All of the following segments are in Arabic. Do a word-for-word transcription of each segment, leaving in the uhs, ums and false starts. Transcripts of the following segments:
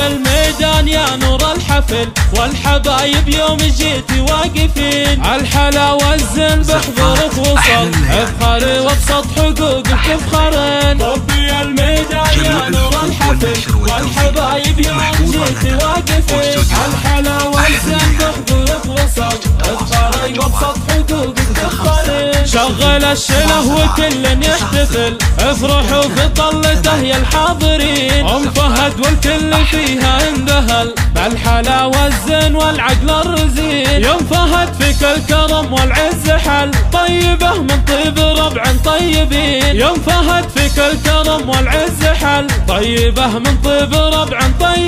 الميدان يا نور الحفل، والحبايب يوم جيتي واقفين عالحلا والزين بحضورك وصل، افخري وابسط حقوقك تفخرين. طبي الميدان يا نور الحفل، والحبايب يوم جيتي واقفين عالحلا والزين بحضورك وصل، افخري وابسط حقوقك تفخرين. شغل الشله وكل يحتفل، افرحوا في طلته يا الحاضرين. ام فهد والكل فيها اندهل، بالحلا والزين والعقل الرزين. يوم فهد فيك الكرم والعز حل، طيبه من طيب ربع طيبين. يوم فهد فيك الكرم والعز حل، طيبه من طيب ربع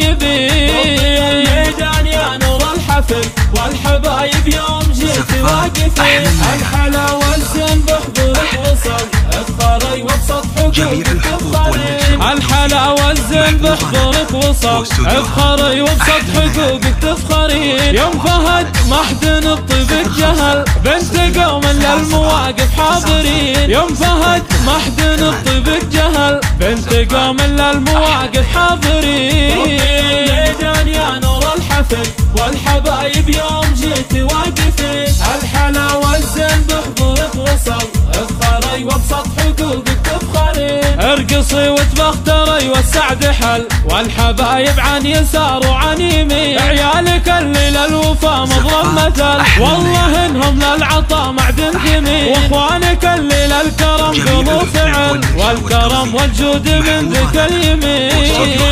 طيبين. الميدان يا نور الحفل، والحبايب يوم جيتي واقفين الحلا والزين بحضورك وصل، افخري وابسط حقوقك تفخرين. الحلا والزين بحضورك وصل، افخري وابسط حقوقك تفخرين. يوم فهد ما حد بطيبك جهل، بنت قوم للمواقف حاضرين. يوم فهد ما حد بطيبك جهل، بنت قوم للمواقف حاضرين. الميدان يا نور الحفل، والحبايب يوم جيتي واقفين الحلا والزين بحضورك وصل، افخري وابسط حقوقك تفخرين. ارقصي وتبختري والسعد حل، والحبايب عن يسار وعن يمين. عيالك اللي للوفا مضرب مثل، والله انهم للعطا معدن ثمين. واخوانك اللي للكرم قلوب فعل، والكرم والجود من ذك اليمين.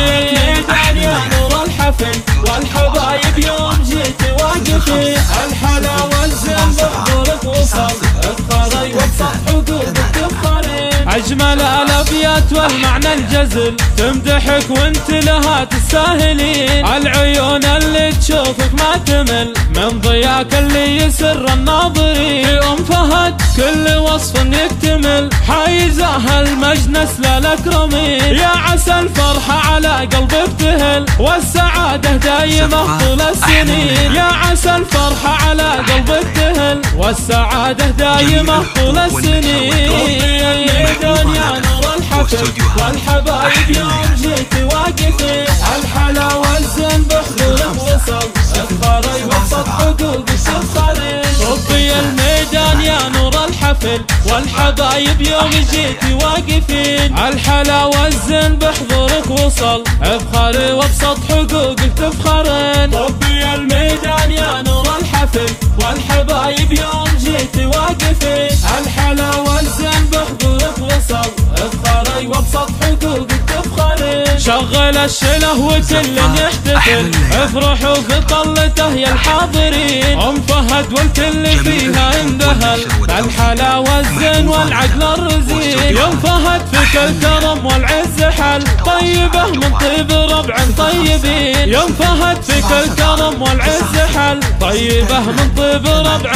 الميدان يا نور الحفل، والحبايب يوم جيتي واقفين الحلا والزين بحضورك وصل، افخري وابسط حقوقك تفخرين. اجمل الابيات والمعنى الجزل، تمدحك وانت لها تستاهلين. العيون اللي تشوفك ما تمل، من ضياك اللي يسر الناظرين. ام فهد كل وصف يكتمل، حايزه المجنس للاكرمين. يا عسى الفرحه على قلبك تهل، والسعاده دايمه طول السنين. يا عسى الفرحه على قلبك تهل، والسعاده دايمه طول السنين. الميدان يا نور الحفل، والحبايب يوم جيتي واقفين الحلا والزين بحضورك وصل، افخري وابسط حقوقك تفخرين. طبي الميدان يا نور الحفل، والحبايب يوم جيتي واقفين الحلا والزين بحضورك وصل، افخري وابسط حقوقك تفخرين. طبي الميدان يا نور الحفل، والحبايب يوم جيتي واقفين الحلا والزين بحضورك وصل، افخري وابسط حقوقك تفخرين. شغل الشله وكل يحتفل، افرحوا في طلته يا الحاضرين. ام فهد والكل فيها اندهل، بالحلا والزين والعقل الرزين. يوم فهد فيك الكرم والعز حل، طيبه من طيب ربع طيبين. يوم فهد فيك الكرم والعز حل، طيبه من طيب ربع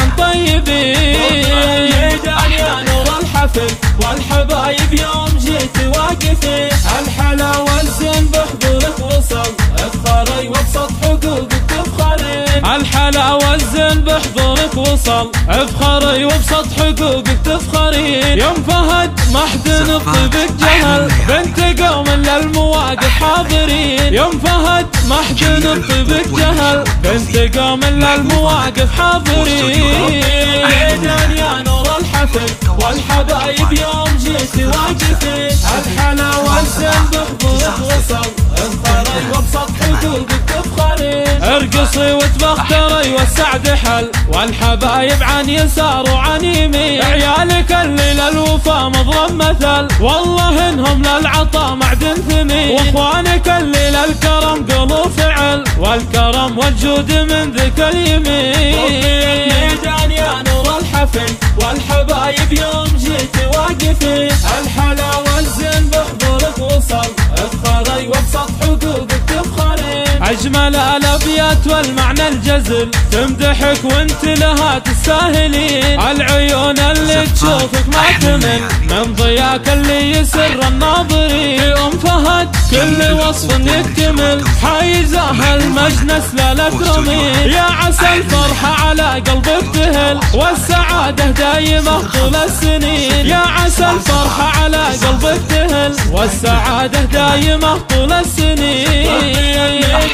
طيبين. الميدان يا نور الحفل، والحبايب يوم جيتي واقفين الحلا والزين بحضورك وصل، افخري وابسط حقوقك تفخرين. الحلا والزين بحضورك وصل، افخري وابسط حقوقك تفخرين. يوم فهد ما حد بطيبك جهل، بنت قوم للمواقف حاضرين. يوم فهد ما حد بطيبك جهل، بنت قوم للمواقف حاضرين. الميدان يا نور الحفل، والحبايب يوم جيتي واقفين الحلا والزين بحضورك وصل، افخري وابسط حقوقك تفخرين. ارقصي وتبختري والسعد حل، والحبايب عن يسار وعن يمين. عيالك اللي للوفا مضرب مثل، والله انهم للعطا معدن ثمين. واخوانك اللي للكرم قلوب فعل، والكرم والجود من ذك اليمين. الميدان يا نور الحفل، والحبايب يوم جيتي واقفين الحلا والزين بحضورك وصل، افخري وابسط حقوقك تفخرين. اجمل الابيات والمعنى الجزل، تمدحك وانت لها تستاهلين. العيون اللي تشوفك ما تمل، من ضياك اللي يسر الناظرين. ام فهد كل وصف يكتمل، حايزه المجنس للاكرمين. يا عسى الفرحه على قلبك تهل، والسعاده دايمه طول السنين. يا عسى الفرحه على قلبك تهل، والسعاده دايمه طول السنين.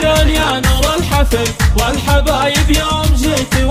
الحفل والحبايب يوم جيت